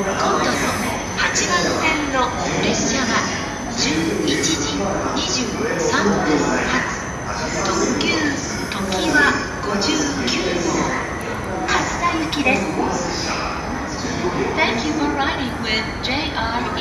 今度の8番線の列車は11時23分発特急ときわ59号勝田行きです。Thank you for riding with JR